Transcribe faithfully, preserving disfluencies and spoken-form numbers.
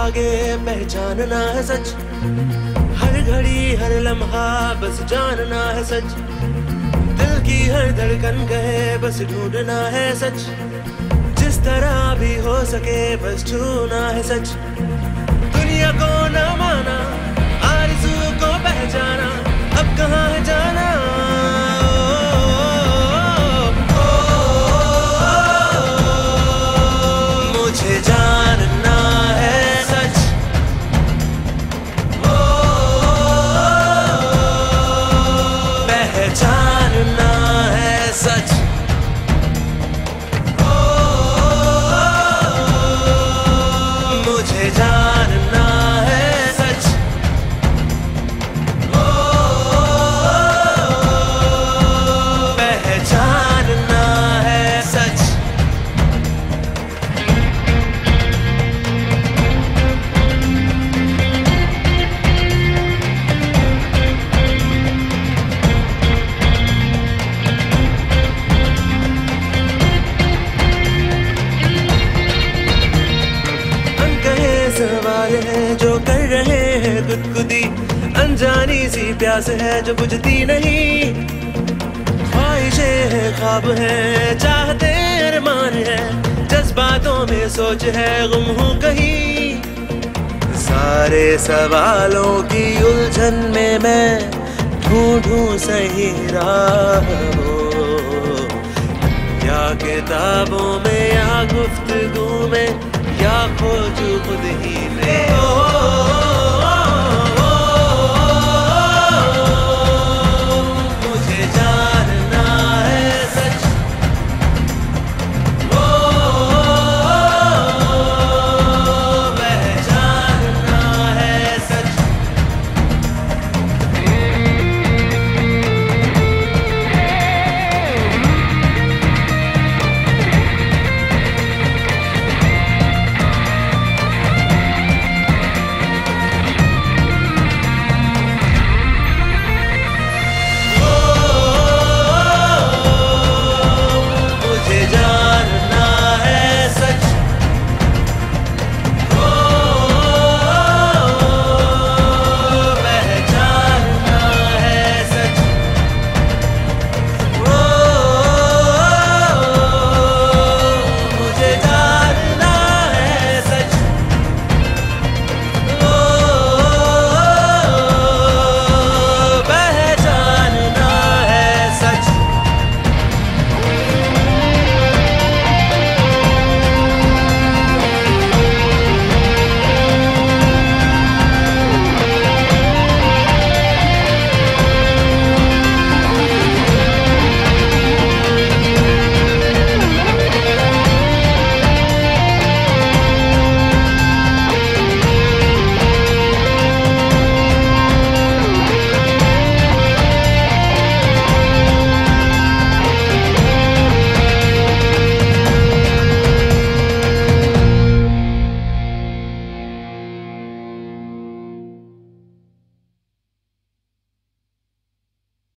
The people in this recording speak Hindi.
आगे पहचानना है सच, हर घड़ी हर लम्हा बस जानना है सच, दिल की हर धड़कन कहे बस ढूंढना है सच, जिस तरह भी हो सके बस छूना है सच। दुनिया को न माना, आरज़ू को पहचाना, अब कहाँ है जाना। मुझे जानना है सच, पहचानना है सच, मुझे जानना है सच, पहचानना है सच। सवाल है जो कर रहे हैं गुदगुदी, अनजानी सी प्यास है जो बुझती नहीं, ख्वाहिशें हैं ख्वाब है चाहते अरमान है, जज्बातों में सोच है गुम हूँ कहीं। सारे सवालों की उलझन में मैं ढूंढूं सही राह, या किताबों में या गुफ्तगू में या खोजूं खुद ही में।